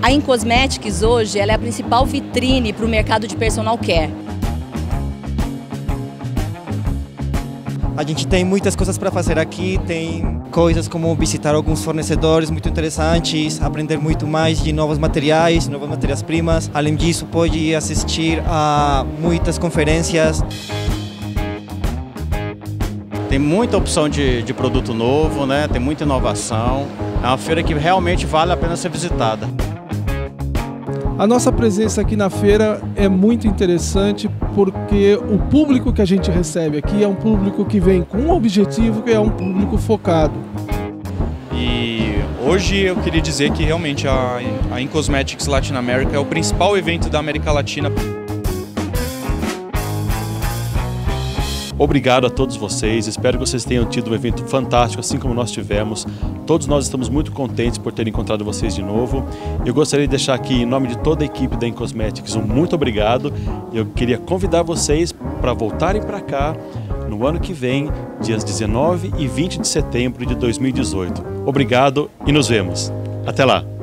A InCosmetics hoje ela é a principal vitrine para o mercado de personal care. A gente tem muitas coisas para fazer aqui, tem coisas como visitar alguns fornecedores muito interessantes, aprender muito mais de novos materiais, novas matérias-primas. Além disso, pode assistir a muitas conferências. Tem muita opção de produto novo, né? Tem muita inovação. É uma feira que realmente vale a pena ser visitada. A nossa presença aqui na feira é muito interessante porque o público que a gente recebe aqui é um público que vem com um objetivo, que é um público focado. E hoje eu queria dizer que realmente a InCosmetics Latin America é o principal evento da América Latina. Obrigado a todos vocês, espero que vocês tenham tido um evento fantástico, assim como nós tivemos. Todos nós estamos muito contentes por ter encontrado vocês de novo. Eu gostaria de deixar aqui, em nome de toda a equipe da InCosmetics, um muito obrigado. Eu queria convidar vocês para voltarem para cá no ano que vem, dias 19 e 20 de setembro de 2018. Obrigado e nos vemos. Até lá!